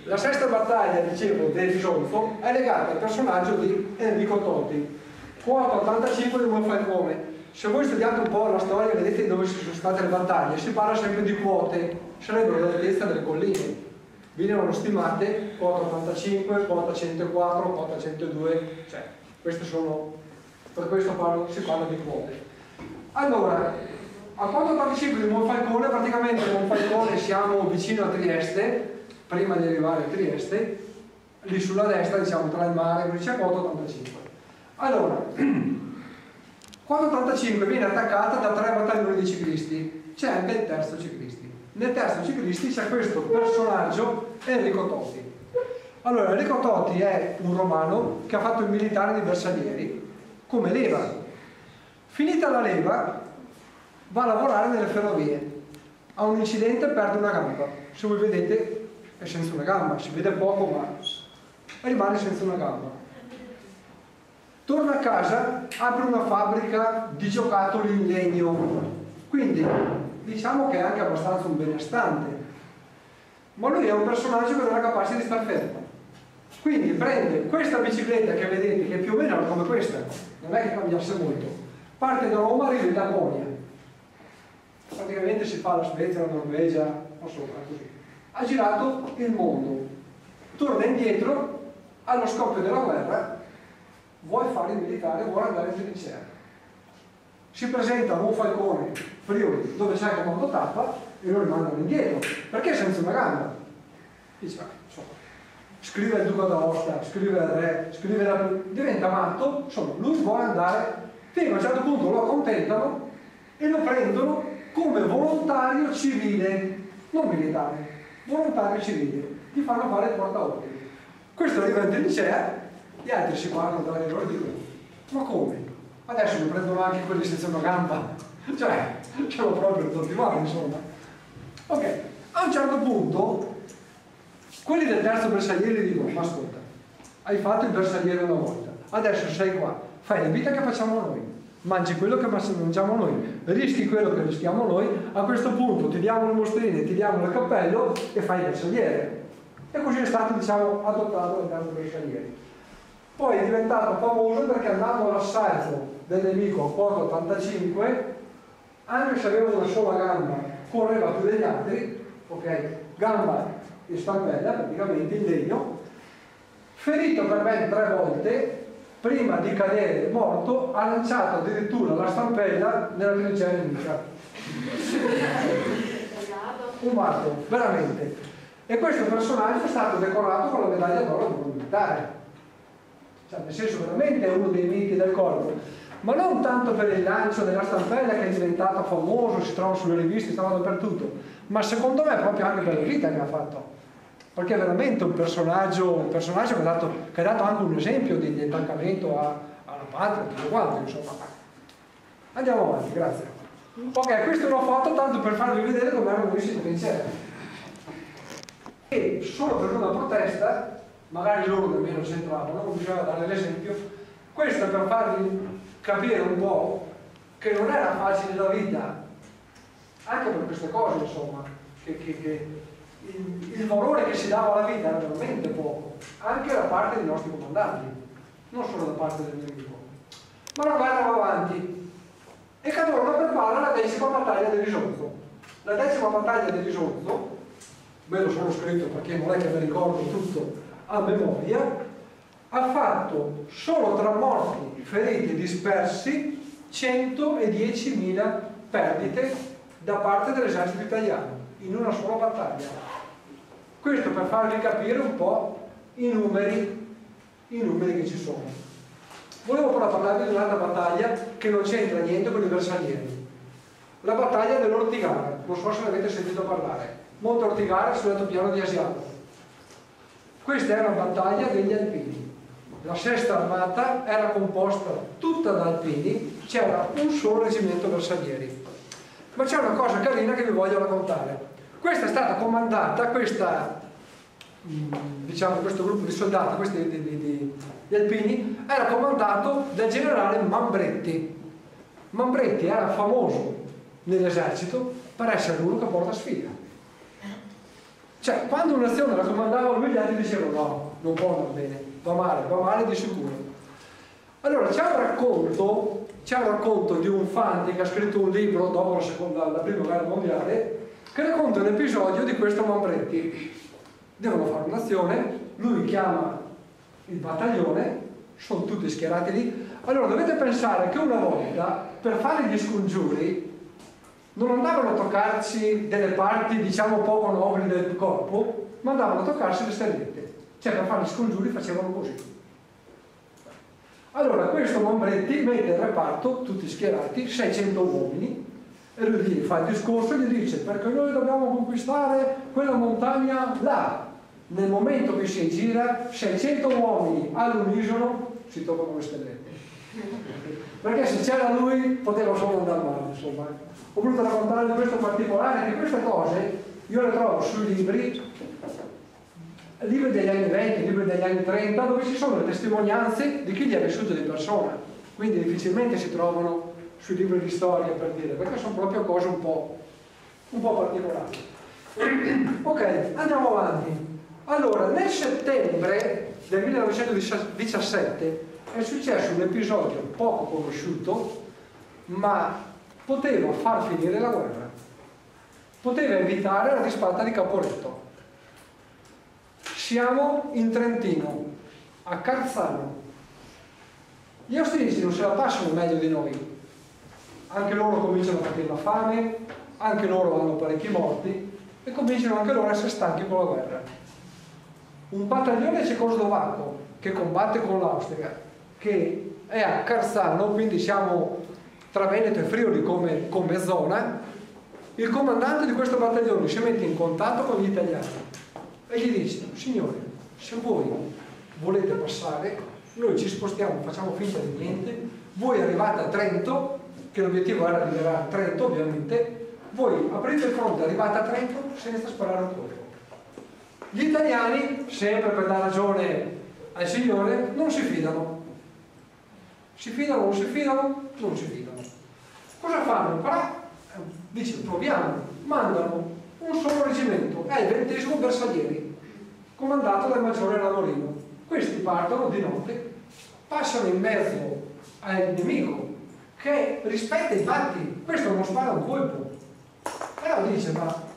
La sesta battaglia, dicevo, del Risonzo è legata al personaggio di Enrico Totti, quota 85 di Monfalcone. Se voi studiate un po' la storia, vedete dove ci sono state le battaglie, si parla sempre di quote, sarebbero l'altezza delle colline. Venivano stimate quota 85, quota 104, quota 102, cioè queste sono, per questo si parla di quote. Allora, a quota 85 di Monfalcone, praticamente Monfalcone siamo vicino a Trieste, prima di arrivare a Trieste, lì sulla destra, diciamo tra il mare, quindi c'è quota 85. Allora, quota 85 viene attaccata da 3 battaglioni di ciclisti, c'è anche il terzo ciclisti. Nel terzo ciclisti c'è questo personaggio, Enrico Totti. Allora, Enrico Totti è un romano che ha fatto il militare di Bersaglieri come leva. Finita la leva, va a lavorare nelle ferrovie. Ha un incidente e perde una gamba. Se voi vedete, è senza una gamba, si vede poco, ma rimane senza una gamba. Torna a casa, apre una fabbrica di giocattoli in legno, quindi diciamo che è anche abbastanza un benestante, ma lui è un personaggio che non è capace di star fermo, quindi prende questa bicicletta che vedete, che più o meno è come questa, non è che cambiasse molto, parte da Roma, arriva in Lapponia, praticamente si fa la Svezia, la Norvegia, non so, così. Ha girato il mondo, torna indietro allo scoppio della guerra, vuole fare il militare, vuole andare in trincea. Si presenta a Monfalcone, Friuli, dove c'è il comando tappa e lo rimandano indietro, perché senza una gamba. Dice, insomma, scrive il duca d'Aosta, scrive il re, diventa matto, insomma, lui vuole andare, fino a un certo punto lo accontentano e lo prendono come volontario civile, non militare, volontario civile, gli fanno fare il portaordini. Questo arriva in trincea, gli altri si guardano tra di loro e dicono, ma come? Adesso mi prendono anche quelli senza una gamba, cioè, ce l'ho proprio tutti male, insomma. Ok, a un certo punto, quelli del terzo bersagliere dicono, ma ascolta, hai fatto il bersagliere una volta, adesso sei qua, fai la vita che facciamo noi, mangi quello che mangiamo noi, rischi quello che rischiamo noi, a questo punto ti diamo le mostrine, ti diamo il cappello e fai il bersagliere. E così è stato, diciamo, adottato dal terzo bersagliere. Poi è diventato famoso perché andando all'assalto del nemico a quota 85, anche se aveva una sola gamba, correva più degli altri, ok? Gamba e stampella, praticamente in legno, ferito per ben 3 volte, prima di cadere morto, ha lanciato addirittura la stampella nella trincea nemica. Un matto, veramente. E questo personaggio è stato decorato con la medaglia d'oro del militare. Cioè, nel senso, veramente è uno dei miti del corpo, ma non tanto per il lancio della stampella che è diventato famoso, si trova sulle riviste, stava dappertutto, ma secondo me proprio anche per la vita che ha fatto, perché è veramente un personaggio che ha dato anche un esempio di attaccamento alla patria, tutto quanto, insomma. Andiamo avanti, grazie. Ok, questa è una foto tanto per farvi vedere come erano messi in trincea. E solo per una protesta, magari loro nemmeno c'entravano, non bisogna dare l'esempio, questo è per farvi capire un po' che non era facile la vita, anche per queste cose, insomma, che il valore che si dava alla vita era veramente poco, anche da parte dei nostri comandanti, non solo da parte del nemico. Ma la guerra va avanti e Cadorna prepara la 10ª battaglia del Risonzo. La 10ª battaglia del Risonzo, ve lo sono scritto perché non è che mi ricordo tutto a memoria, ha fatto solo tra morti, feriti e dispersi 110.000 perdite da parte dell'esercito italiano in una sola battaglia. Questo per farvi capire un po' i numeri che ci sono. Volevo però parlarvi di un'altra battaglia che non c'entra niente con i bersaglieri, la battaglia dell'Ortigara. Non so se ne avete sentito parlare. Monte Ortigara sull'altopiano di Asiago. Questa è una battaglia degli alpini. La sesta armata era composta tutta da alpini, c'era un solo reggimento bersaglieri. Ma c'è una cosa carina che vi voglio raccontare. Questa è stata comandata, diciamo, questo gruppo di soldati, questi di alpini, era comandato dal generale Mambretti. Mambretti era famoso nell'esercito per essere l'uno che porta sfiga. Cioè, quando un'azione la comandava lui, gli altri dicevano no, non può andare bene, va male di sicuro. Allora, c'è un racconto di un Fanti che ha scritto un libro dopo la prima guerra mondiale, che racconta un episodio di questo Mambretti. Devono fare un'azione, lui chiama il battaglione, sono tutti schierati lì. Allora dovete pensare che una volta, per fare gli scongiuri, non andavano a toccarsi delle parti, diciamo, poco nobili del corpo, ma andavano a toccarsi le stellette. Cioè, per fare gli scongiuri facevano così. Allora, questo Mambretti mette il reparto, tutti schierati, 600 uomini, e lui gli fa il discorso e gli dice: perché noi dobbiamo conquistare quella montagna là. Nel momento che si gira, 600 uomini all'unisono si toccano le stellette. Perché se c'era lui poteva solo andare male, insomma. Ho voluto raccontare questo particolare, che queste cose io le trovo sui libri degli anni 20, libri degli anni 30, dove ci sono le testimonianze di chi li ha vissuti di persona. Quindi difficilmente si trovano sui libri di storia, per dire, perché sono proprio cose un po' particolari. Ok, andiamo avanti. Allora, nel settembre del 1917 è successo un episodio poco conosciuto, ma poteva far finire la guerra. Poteva evitare la disfatta di Caporetto. Siamo in Trentino, a Carzano. Gli austriaci non se la passano meglio di noi. Anche loro cominciano a capire la fame, anche loro hanno parecchi morti e cominciano anche loro a essere stanchi con la guerra. Un battaglione cecoslovacco che combatte con l'Austria, che è a Carzano, quindi siamo tra Veneto e Friuli come zona, il comandante di questo battaglione si mette in contatto con gli italiani e gli dice: signori, se voi volete passare, noi ci spostiamo, facciamo finta di niente, voi arrivate a Trento, che l'obiettivo era liberare Trento ovviamente, voi aprite il fronte, arrivate a Trento senza sparare un colpo. Gli italiani, sempre per dare ragione al signore, non si fidano. Si fidano, non si fidano, non si fidano. Cosa fanno? Però, dice, proviamo, mandano un solo reggimento, è il 20° Bersaglieri, comandato dal maggiore Lavorino. Questi partono di notte, passano in mezzo al nemico, che rispetta i patti, questo non spara un colpo. Però dice: ma